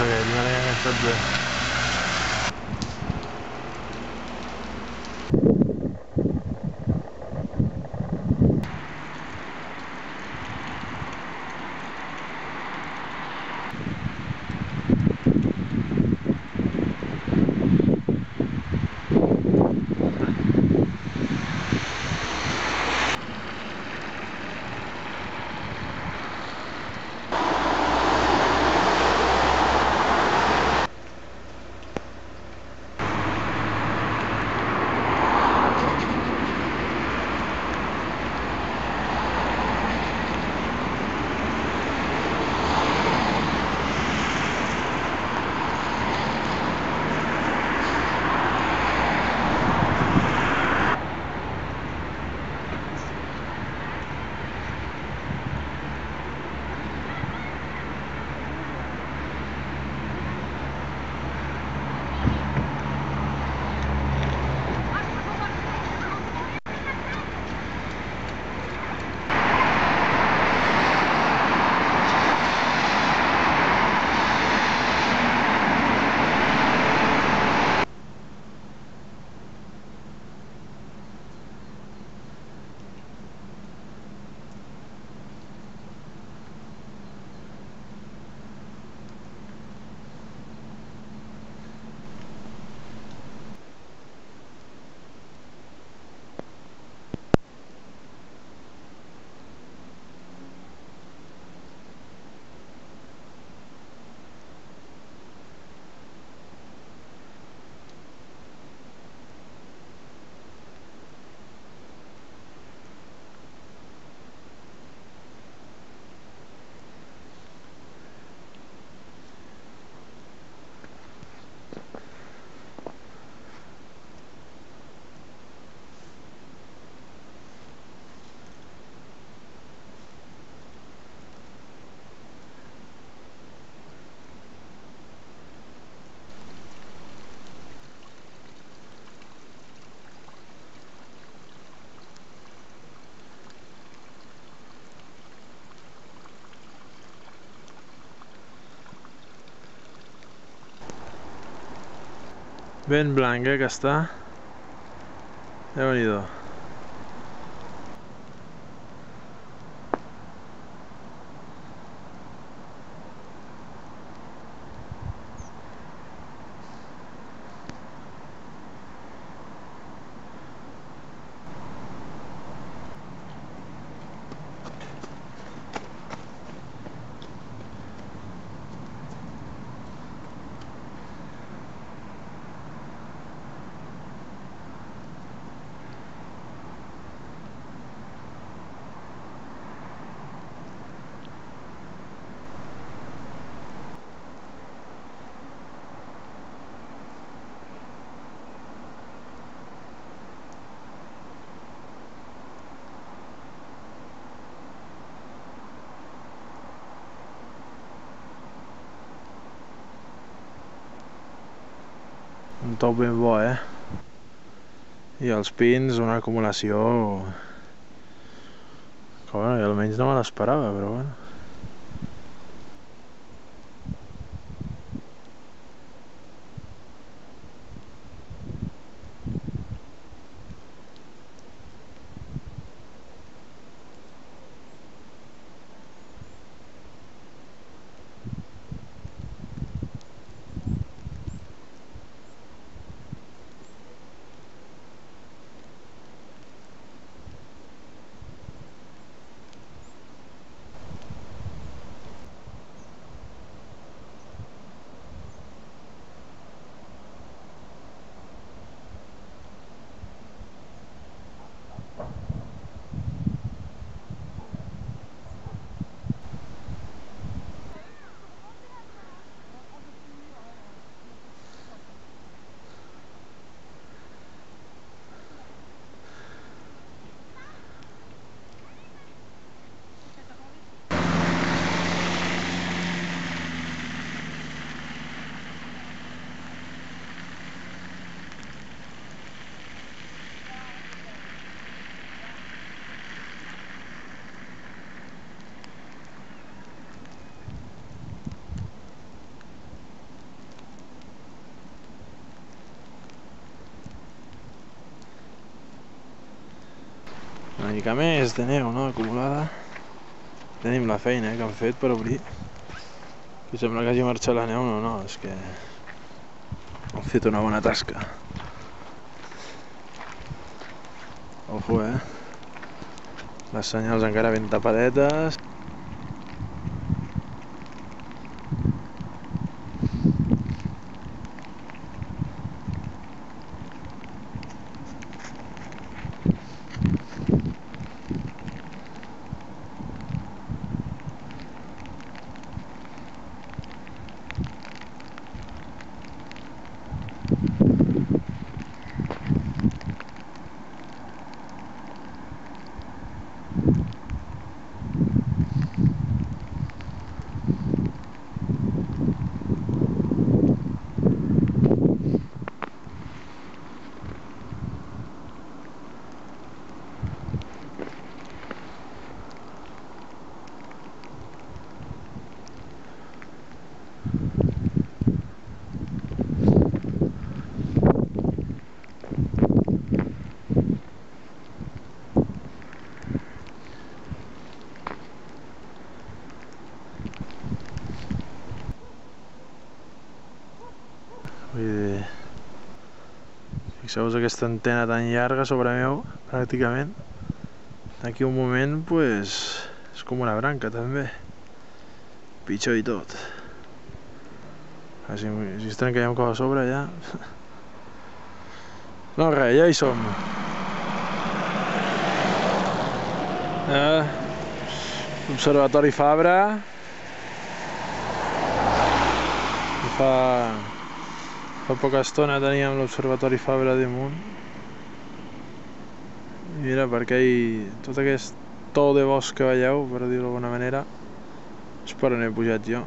penso che rimane 3-0. Ben blanc, que està? Déu-n'hi-do. Un top ben bo, I els pins, una acumulació que, bueno, jo almenys no me l'esperava, però bueno. mica més de neu, no?, acumulada. Tenim la feina que han fet per obrir. I sembla que hagi marxat la neu, no, és que han fet una bona tasca. Ojo, les senyals encara ben tapadetes. Fixeu-vos aquesta antena tan llarga sobre meu, pràcticament. D'aquí un moment, pues, és com una branca, també. Pitjor i tot. Si es trenca un cop a sobre, ja... No, res, ja hi som. Observatori Fabra. Fa poca estona teníem l'Observatori Fabra damunt. I mira, perquè tot aquest to de bosc que veieu, per dir-ho d'alguna manera, és per on he pujat jo.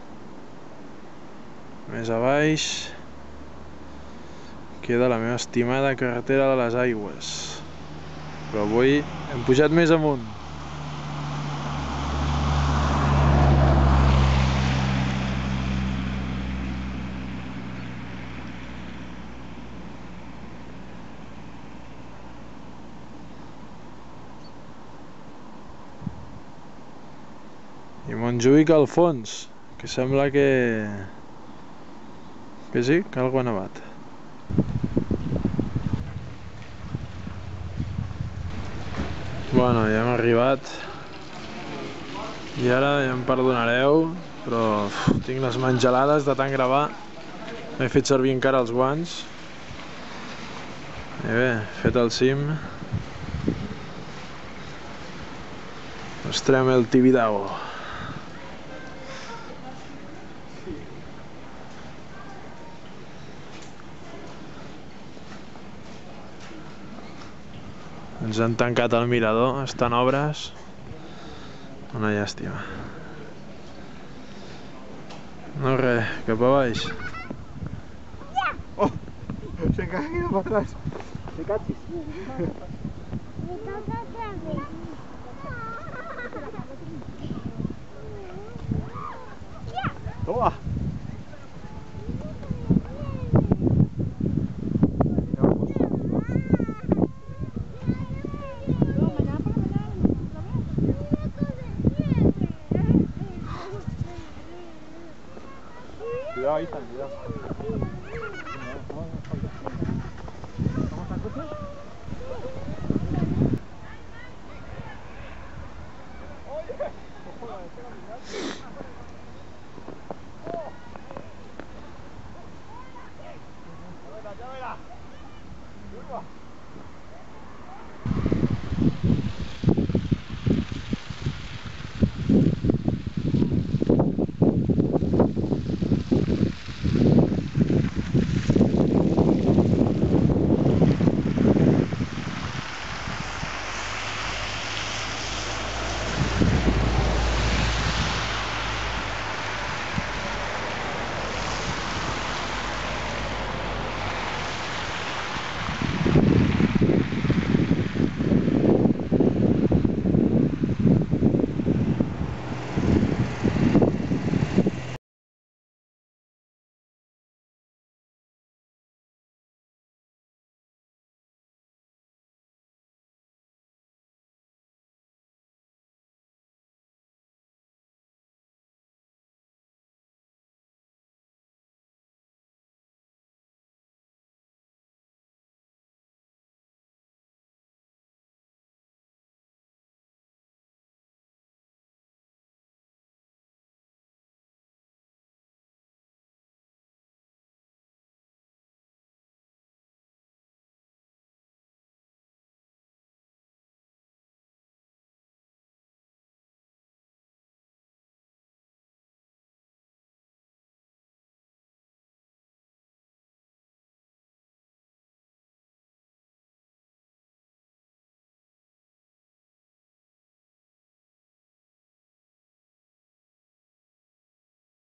Més a baix queda la meva estimada carretera de les aigües. Però avui hem pujat més amunt. I Montjuïc al fons, que sembla que sí, que algú ha nevat. Bueno, ja hem arribat. I ara ja em perdonareu, però tinc les mans gelades de tant gravar. M'he fet servir encara els guants. I bé, fet el cim. Mostrem el Tibidabo. Ens han tancat el mirador, estan obres. Una llàstima. No res, cap a baix. ¡Oh! Se ha caído para atrás. ¿Te cachis? Toma. Cuidado ahí, cuidado. ¿Vamos al coche? ¡Oye!